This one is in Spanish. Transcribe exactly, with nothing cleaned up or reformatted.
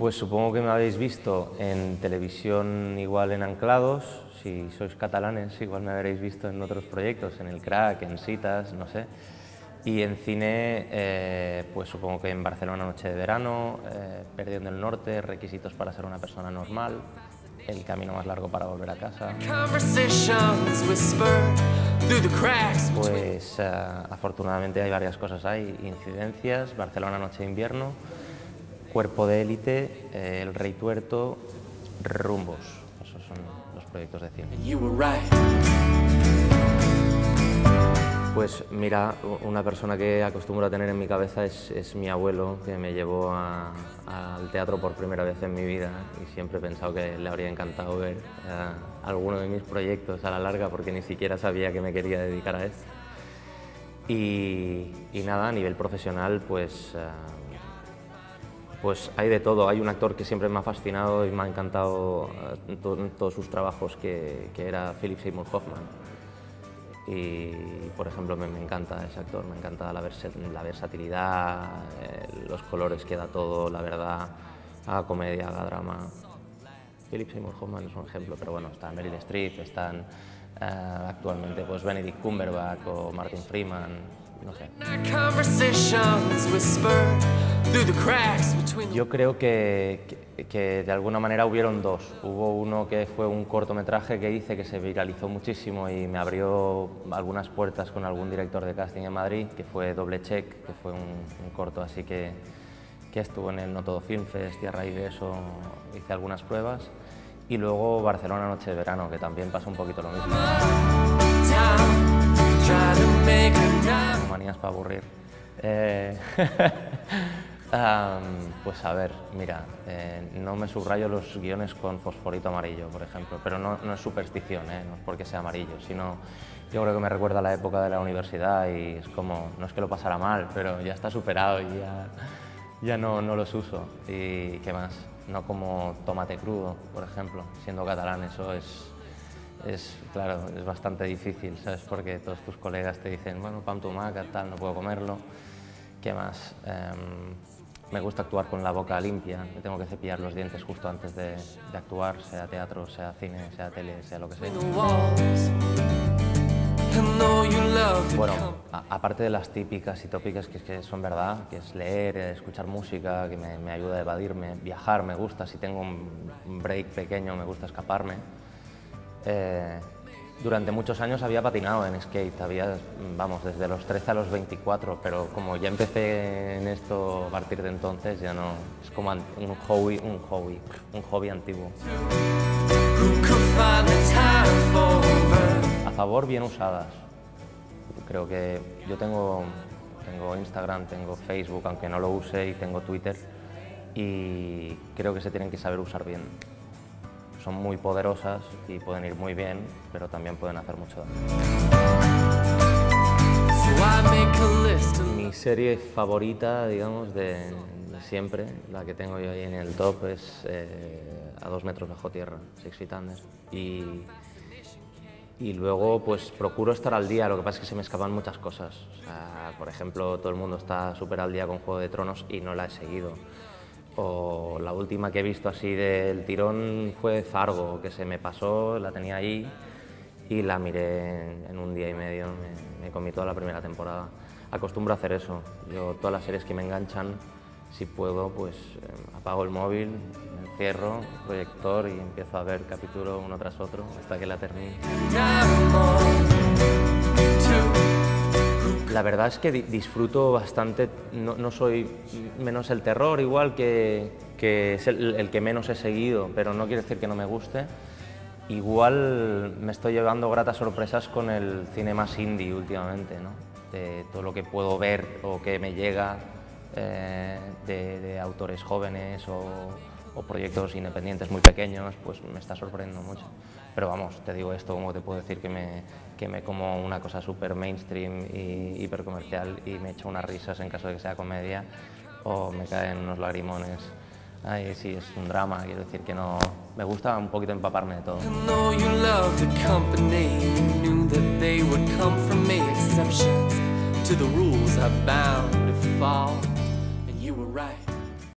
Pues supongo que me habéis visto en televisión, igual en Anclados. Si sois catalanes, igual me habréis visto en otros proyectos, en El Crack, en Citas, no sé. Y en cine, eh, pues supongo que en Barcelona Noche de Verano, eh, Perdiendo el Norte, Requisitos para ser una persona normal, El camino más largo para volver a casa. Pues eh, afortunadamente hay varias cosas ahí, Incidencias, Barcelona Noche de Invierno, Cuerpo de élite, eh, El Rey Tuerto, Rumbos. Esos son los proyectos de cine. Pues mira, una persona que acostumbro a tener en mi cabeza es, es mi abuelo, que me llevó a, al teatro por primera vez en mi vida y siempre he pensado que le habría encantado ver uh, alguno de mis proyectos a la larga porque ni siquiera sabía que me quería dedicar a esto. Y, y nada, a nivel profesional, pues, uh, pues hay de todo. Hay un actor que siempre me ha fascinado y me ha encantado uh, to, todos sus trabajos, que, que era Philip Seymour Hoffman. Y, por ejemplo, me, me encanta ese actor, me encanta la, vers la versatilidad, eh, los colores que da todo, la verdad, haga comedia, haga drama. Philip Seymour Hoffman es un ejemplo, pero bueno, está Meryl Streep, están eh, actualmente pues Benedict Cumberbatch o Martin Freeman, no sé. Yo creo que, que, que de alguna manera hubieron dos. Hubo uno que fue un cortometraje que hice que se viralizó muchísimo y me abrió algunas puertas con algún director de casting en Madrid, que fue Doble Check, que fue un, un corto así que, que estuvo en el No Todo Film Fest y a raíz de eso hice algunas pruebas. Y luego Barcelona Noche de Verano, que también pasó un poquito lo mismo. Manías para aburrir. Eh, um, pues a ver, mira, eh, no me subrayo los guiones con fosforito amarillo, por ejemplo, pero no, no es superstición, eh, no es porque sea amarillo, sino yo creo que me recuerda a la época de la universidad y es como, no es que lo pasara mal, pero ya está superado y ya, ya no, no los uso. ¿Y qué más? No como tomate crudo, por ejemplo, siendo catalán, eso es... Es, claro, es bastante difícil, ¿sabes? Porque todos tus colegas te dicen, bueno, pan tumaca, tal, no puedo comerlo. ¿Qué más? Eh, me gusta actuar con la boca limpia, me tengo que cepillar los dientes justo antes de, de actuar, sea teatro, sea cine, sea tele, sea lo que sea. Bueno, a, aparte de las típicas y tópicas que, que son verdad, que es leer, escuchar música, que me, me ayuda a evadirme, viajar me gusta, si tengo un, un break pequeño me gusta escaparme. Eh, durante muchos años había patinado en skate, había, vamos, desde los trece a los veinticuatro, pero como ya empecé en esto a partir de entonces, ya no, es como un hobby, un hobby, un hobby antiguo. A favor, bien usadas. Creo que yo tengo, tengo Instagram, tengo Facebook, aunque no lo use, y tengo Twitter, y creo que se tienen que saber usar bien. Son muy poderosas y pueden ir muy bien, pero también pueden hacer mucho daño. Mi serie favorita, digamos, de, de siempre, la que tengo yo ahí en el top, es eh, A dos metros bajo tierra, Six Feet Under. Y, y luego, pues, procuro estar al día, lo que pasa es que se me escapan muchas cosas. O sea, por ejemplo, todo el mundo está súper al día con Juego de Tronos y no la he seguido. O la última que he visto así del tirón fue Fargo, que se me pasó, la tenía ahí y la miré en, en un día y medio, me, me comí toda la primera temporada. Acostumbro a hacer eso, yo todas las series que me enganchan, si puedo, pues eh, apago el móvil, me encierro, proyector y empiezo a ver capítulo uno tras otro hasta que la termine. La verdad es que disfruto bastante, no, no soy menos el terror, igual que, que es el, el que menos he seguido, pero no quiere decir que no me guste. Igual me estoy llevando gratas sorpresas con el cine más indie últimamente, ¿no? De todo lo que puedo ver o que me llega eh, de, de autores jóvenes o, o proyectos independientes muy pequeños, pues me está sorprendiendo mucho. Pero vamos, te digo esto, como te puedo decir que me, que me como una cosa súper mainstream y hipercomercial y me echo unas risas en caso de que sea comedia o me caen unos lagrimones. Ay, sí, es un drama, quiero decir que no... Me gusta un poquito empaparme de todo. To the rules I bound to fall, and you were right.